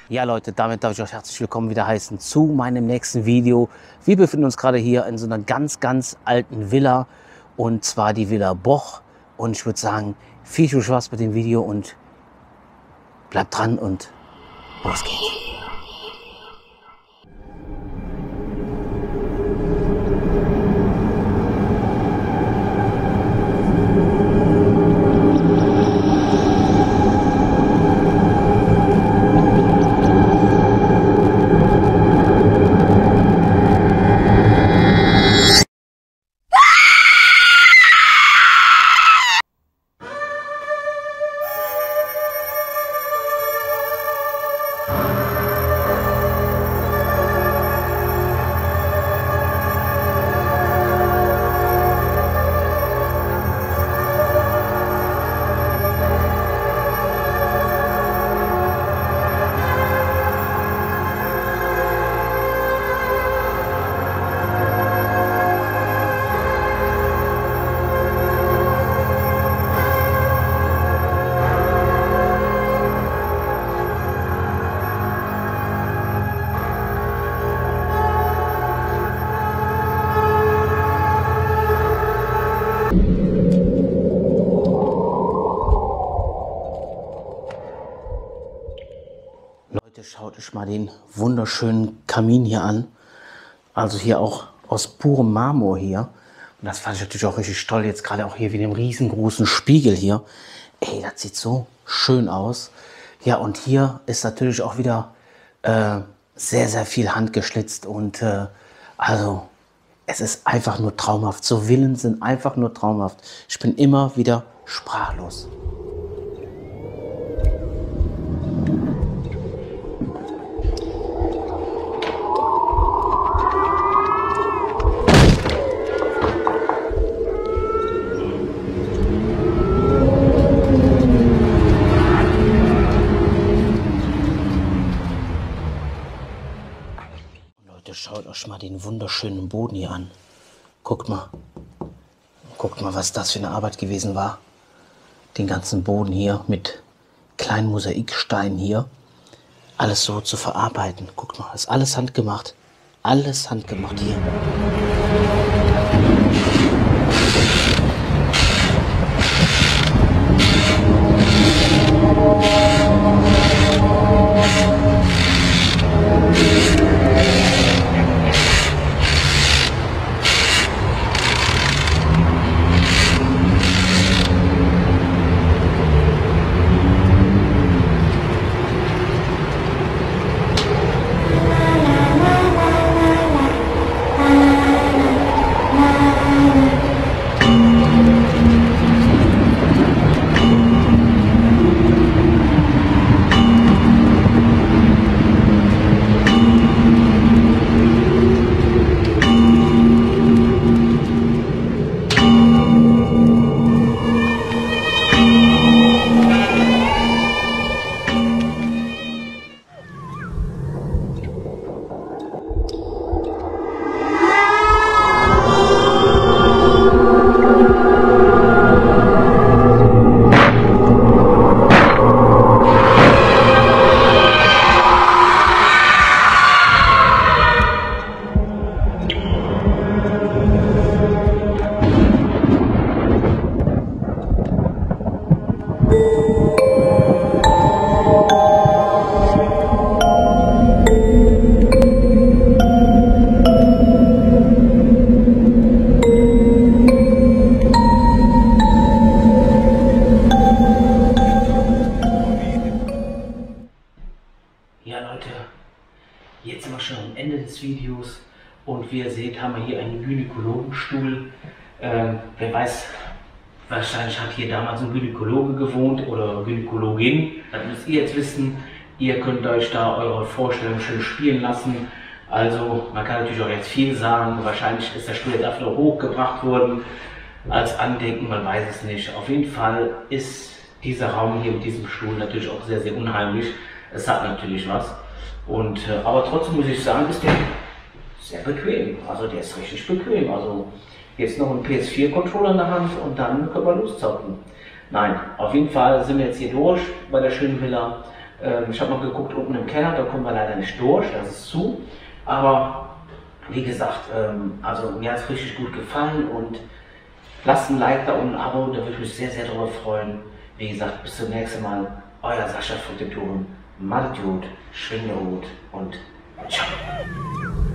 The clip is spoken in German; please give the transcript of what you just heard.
Ja Leute, damit darf ich euch herzlich willkommen wieder heißen zu meinem nächsten Video. Wir befinden uns gerade hier in so einer ganz, ganz alten Villa und zwar die Villa Boch. Und ich würde sagen, viel Spaß mit dem Video und bleibt dran und los geht's. Leute, schaut euch mal den wunderschönen Kamin hier an. Also hier auch aus purem Marmor hier. Und das fand ich natürlich auch richtig toll. Jetzt gerade auch hier wie einem riesengroßen Spiegel hier. Ey, das sieht so schön aus. Ja, und hier ist natürlich auch wieder sehr, sehr viel handgeschlitzt. Und also es ist einfach nur traumhaft. So Villen sind einfach nur traumhaft. Ich bin immer wieder sprachlos. Schaut euch mal den wunderschönen Boden hier an. Guckt mal, was das für eine Arbeit gewesen war. Den ganzen Boden hier mit kleinen Mosaiksteinen hier. Alles so zu verarbeiten. Guckt mal, das ist alles handgemacht. Alles handgemacht hier. Ja Leute, jetzt sind wir schon am Ende des Videos und wie ihr seht, haben wir hier einen Gynäkologenstuhl. Wer weiß, wahrscheinlich hat hier damals ein Gynäkologe gewohnt oder Gynäkologin. Das müsst ihr jetzt wissen. Ihr könnt euch da eure Vorstellung schön spielen lassen. Also man kann natürlich auch jetzt viel sagen. Wahrscheinlich ist der Stuhl jetzt einfach nur hochgebracht worden als Andenken, man weiß es nicht. Auf jeden Fall ist dieser Raum hier mit diesem Stuhl natürlich auch sehr, sehr unheimlich. Es hat natürlich was. Und, aber trotzdem muss ich sagen, ist der sehr bequem. Also der ist richtig bequem. Also jetzt noch ein PS4-Controller in der Hand und dann können wir loszocken. Nein, auf jeden Fall sind wir jetzt hier durch bei der schönen Villa. Ich habe mal geguckt unten im Keller, da kommen wir leider nicht durch, das ist zu. Aber wie gesagt, also mir hat es richtig gut gefallen und lasst ein Like da und ein Abo, da würde ich mich sehr, sehr darüber freuen. Wie gesagt, bis zum nächsten Mal. Euer Sascha von den Touren. Macht gut, schwingt gut und ciao.